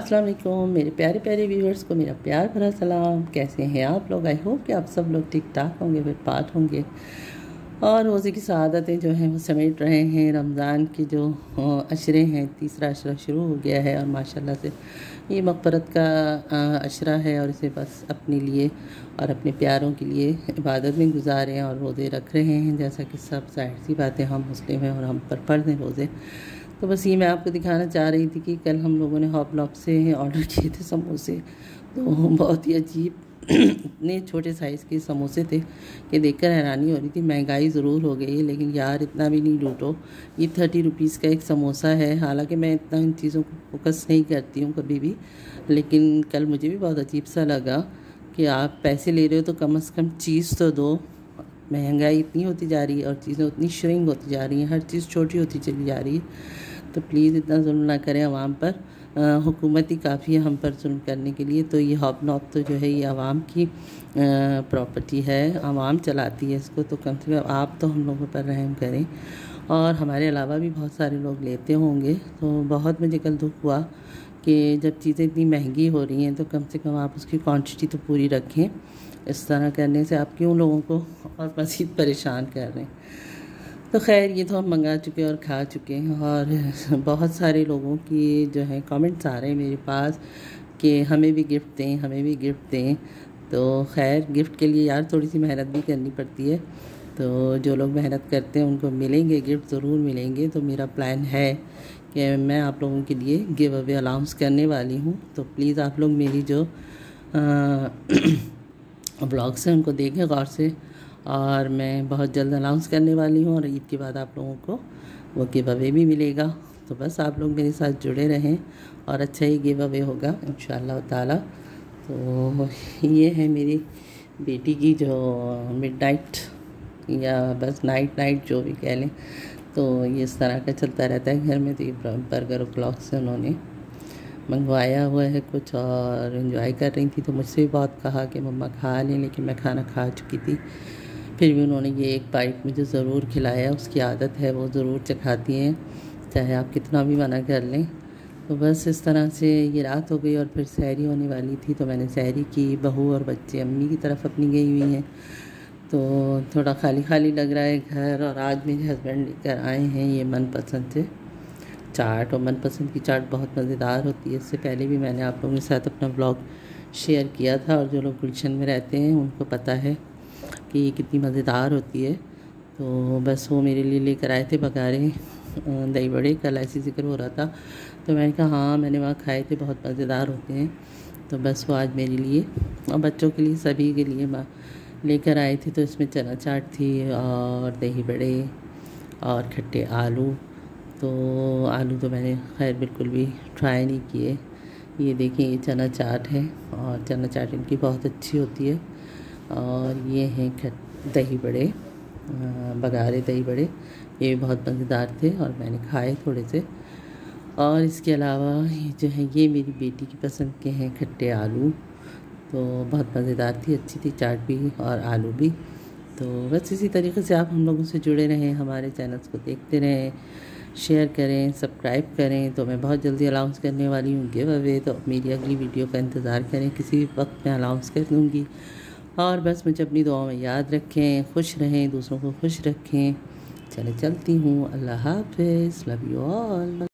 अस्सलाम वालेकुम मेरे प्यारे प्यारे व्यूअर्स को मेरा प्यार भरा सलाम। कैसे हैं आप लोग? आई होप कि आप सब लोग ठीक ठाक होंगे, फिट होंगे और रोज़े की सआदतें जो हैं वो समेट रहे हैं। रमज़ान के जो अशरे हैं, तीसरा अशरा शुरू हो गया है और माशाल्लाह से ये मग़फ़रत का अशरा है और इसे बस अपने लिए और अपने प्यारों के लिए इबादत में गुजारें और रोज़े रख रहे हैं। जैसा कि सब ज़ाहिर सी बातें, हम मुस्लिम हैं और हम पर फ़र्ज़ हैं रोज़े। तो बस ये मैं आपको दिखाना चाह रही थी कि कल हम लोगों ने हॉपलॉप से ऑर्डर किए थे समोसे। तो बहुत ही अजीब इतने छोटे साइज़ के समोसे थे कि देखकर हैरानी हो रही थी। महंगाई ज़रूर हो गई है लेकिन यार इतना भी नहीं लूटो। ये 30 रुपीज़ का एक समोसा है। हालांकि मैं इतना इन चीज़ों को फोकस नहीं करती हूँ कभी भी, लेकिन कल मुझे भी बहुत अजीब सा लगा कि आप पैसे ले रहे हो तो कम से कम चीज़ तो दो। महंगाई इतनी होती जा रही है और चीज़ें उतनी श्रिंक होती जा रही हैं, हर चीज़ छोटी होती चली जा रही है। तो प्लीज़ इतना जुल्म ना करें आवाम पर। हुकूमत ही काफ़ी है हम पर जुल्म करने के लिए। तो ये हॉपनॉप तो जो है ये आवाम की प्रॉपर्टी है, आवाम चलाती है इसको। तो कम से कम आप तो हम लोगों पर रहम करें। और हमारे अलावा भी बहुत सारे लोग लेते होंगे। तो बहुत मुझे कल दुख हुआ कि जब चीज़ें इतनी महंगी हो रही हैं तो कम से कम आप उसकी क्वांटिटी तो पूरी रखें। इस तरह करने से आप क्यों लोगों को और मज़ीद परेशान कर रहे हैं। तो खैर ये तो हम मंगा चुके और खा चुके हैं। और बहुत सारे लोगों की जो है कमेंट्स आ रहे हैं मेरे पास कि हमें भी गिफ्ट दें, हमें भी गिफ्ट दें। तो खैर गिफ्ट के लिए यार थोड़ी सी मेहनत भी करनी पड़ती है। तो जो लोग मेहनत करते हैं उनको मिलेंगे गिफ्ट, ज़रूर मिलेंगे। तो मेरा प्लान है कि मैं आप लोगों के लिए गिव अवे अनाउंस करने वाली हूँ। तो प्लीज़ आप लोग मेरी जो ब्लॉग्स हैं उनको देखें गौर से। और मैं बहुत जल्द अनाउंस करने वाली हूँ और ईद के बाद आप लोगों को वो गिव अवे भी मिलेगा। तो बस आप लोग मेरे साथ जुड़े रहें और अच्छा ही गिव अवे होगा इंशाअल्लाह ताला। तो ये है मेरी बेटी की जो मिडनाइट या बस नाइट जो भी कह लें, तो ये इस तरह का चलता रहता है घर में। तो ये बर्गर और ब्लॉग से उन्होंने मंगवाया हुआ है कुछ और इन्जॉय कर रही थी। तो मुझसे भी बहुत कहा कि मम्मा खा लें, लेकिन मैं खाना खा चुकी थी। फिर भी उन्होंने ये एक बाइट मुझे ज़रूर खिलाया। उसकी आदत है, वो ज़रूर चखाती हैं चाहे आप कितना भी मना कर लें। तो बस इस तरह से ये रात हो गई और फिर सहरी होने वाली थी। तो मैंने सहरी की। बहू और बच्चे अम्मी की तरफ अपनी गई हुई हैं। तो थोड़ा खाली खाली लग रहा है घर। और आज मेरे हस्बैंड लेकर आए हैं ये मनपसंद से चाट। और मनपसंद की चाट बहुत मज़ेदार होती है। इससे पहले भी मैंने आप लोगों के साथ अपना ब्लॉग शेयर किया था और जो लोग गुलशन में रहते हैं उनको पता है कि ये कितनी मज़ेदार होती है। तो बस वो मेरे लिए लेकर आए थे बघारे दही बड़े। कल ऐसी ज़िक्र हो रहा था तो मैंने कहा हाँ मैंने वहाँ खाए थे, बहुत मज़ेदार होते हैं। तो बस वो आज मेरे लिए और बच्चों के लिए सभी के लिए लेकर आए थे। तो इसमें चना चाट थी और दही बड़े और खट्टे आलू। तो आलू तो मैंने खैर बिल्कुल भी ट्राई नहीं किए। ये देखिए ये चना चाट है और चना चाट इनकी बहुत अच्छी होती है। और ये हैं दही बड़े, बघारे दही बड़े, ये बहुत मज़ेदार थे और मैंने खाए थोड़े से। और इसके अलावा ये जो है ये मेरी बेटी की पसंद के हैं खट्टे आलू। तो बहुत मज़ेदार थी, अच्छी थी चाट भी और आलू भी। तो बस इसी तरीके से आप हम लोगों से जुड़े रहें, हमारे चैनल्स को देखते रहें, शेयर करें, सब्सक्राइब करें। तो मैं बहुत जल्दी अनाउंस करने वाली हूँ गिव अवे। तो मेरी अगली वीडियो का इंतज़ार करें, किसी भी वक्त मैं अनाउंस कर दूँगी। और बस मुझे अपनी दुआ में याद रखें, खुश रहें, दूसरों को खुश रखें। चलती हूँ। अल्लाह हाफ़िज़, लव यू ऑल।